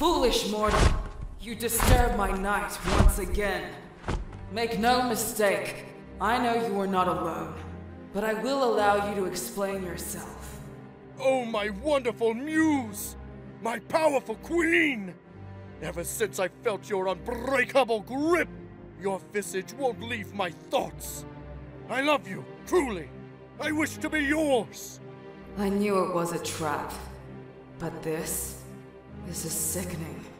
Foolish mortal, you disturb my night once again. Make no mistake, I know you are not alone, but I will allow you to explain yourself. Oh, my wonderful muse! My powerful queen! Ever since I felt your unbreakable grip, your visage won't leave my thoughts. I love you, truly. I wish to be yours. I knew it was a trap, but this is sickening.